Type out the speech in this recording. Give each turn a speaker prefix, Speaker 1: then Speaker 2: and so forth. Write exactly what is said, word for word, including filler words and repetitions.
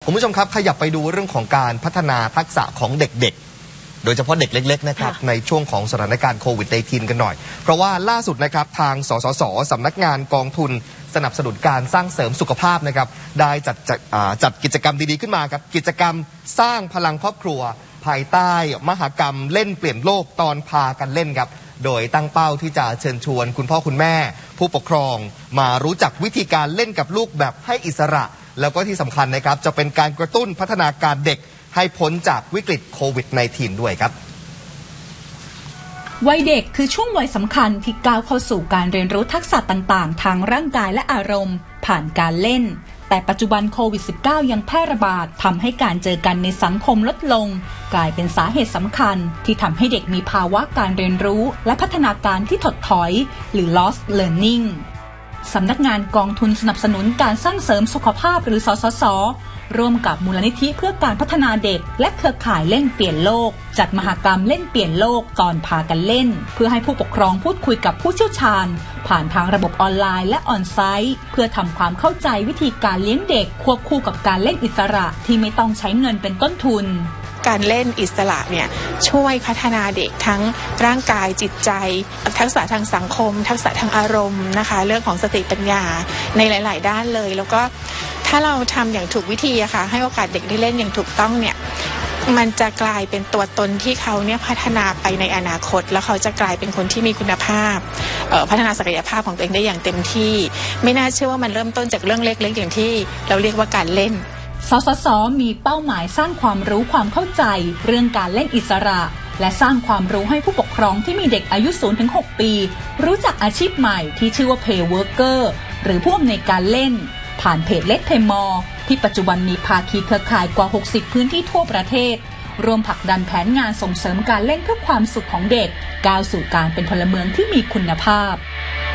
Speaker 1: คุณผู้ชมครับขยับไปดูเรื่องของการพัฒนาทักษะของเด็กๆโดยเฉพาะเด็กเล็กๆนะครับในช่วงของสถานการณ์โควิด สิบเก้า กันหน่อยเพราะว่าล่าสุดนะครับทางสสสสำนักงานกองทุนสนับสนุนการสร้างเสริมสุขภาพนะครับได้จัดจัดจัดกิจกรรมดีๆขึ้นมาครับกิจกรรมสร้างพลังครอบครัวภายใต้มหกรรมเล่นเปลี่ยนโลกตอนพากันเล่นครับโดยตั้งเป้าที่จะเชิญชวนคุณพ่อคุณแม่ผู้ปกครองมารู้จักวิธีการเล่นกับลูกแบบให้อิสระแล้วก็ที่สำคัญนะครับจะเป็นการกระตุ้นพัฒนาการเด็กให้พ้นจากวิกฤตโควิด สิบเก้า ด้วยครับ
Speaker 2: วัยเด็กคือช่วงวัยสำคัญที่ก้าวเข้าสู่การเรียนรู้ทักษะต่างๆทางร่างกายและอารมณ์ผ่านการเล่นแต่ปัจจุบันโควิด สิบเก้า ยังแพร่ระบาดทำให้การเจอกันในสังคมลดลงกลายเป็นสาเหตุสำคัญที่ทำให้เด็กมีภาวะการเรียนรู้และพัฒนาการที่ถดถอยหรือ lost learning สำนักงานกองทุนสนับสนุนการสร้างเสริมสุขภาพหรือสสสร่วมกับมูลนิธิเพื่อการพัฒนาเด็กและเครือข่ายเล่นเปลี่ยนโลกจัดมหกรรมเล่นเปลี่ยนโลกตอนพากันเล่นเพื่อให้ผู้ปกครองพูดคุยกับผู้เชี่ยวชาญผ่านทางระบบออนไลน์และออนไซต์เพื่อทำความเข้าใจวิธีการเลี้ยงเด็กควบคู่กับการเล่นอิสระที่ไม่ต้องใช้เงินเป็นต้นทุน
Speaker 3: การเล่นอิสระเนี่ยช่วยพัฒนาเด็กทั้งร่างกายจิตใจทักษะทางสังคมทักษะทางอารมณ์นะคะเรื่องของสติปัญญาในหลายๆด้านเลยแล้วก็ถ้าเราทำอย่างถูกวิธีอะค่ะให้โอกาสเด็กได้เล่นอย่างถูกต้องเนี่ยมันจะกลายเป็นตัวตนที่เขาเนี่ยพัฒนาไปในอนาคตแล้วเขาจะกลายเป็นคนที่มีคุณภาพพัฒนาศักยภาพของตัวเองได้อย่างเต็มที่ไม่น่าเชื่อว่ามันเริ่มต้นจากเรื่องเล็กๆอย่างที่เราเรียกว่าการเล่น
Speaker 2: สสสมีเป้าหมายสร้างความรู้ความเข้าใจเรื่องการเล่นอิสระและสร้างความรู้ให้ผู้ปกครองที่มีเด็กอายุ ศูนย์ถึงหก ปีรู้จักอาชีพใหม่ที่ชื่อว่า Play Worker หรือผู้อำนวยการเล่นผ่านเพจ Let Play More ที่ปัจจุบันมีภาคีเครือข่ายกว่าหกสิบพื้นที่ทั่วประเทศรวมผลักดันแผนงานส่งเสริมการเล่นเพื่อความสุขของเด็กก้าวสู่การเป็นพลเมืองที่มีคุณภาพ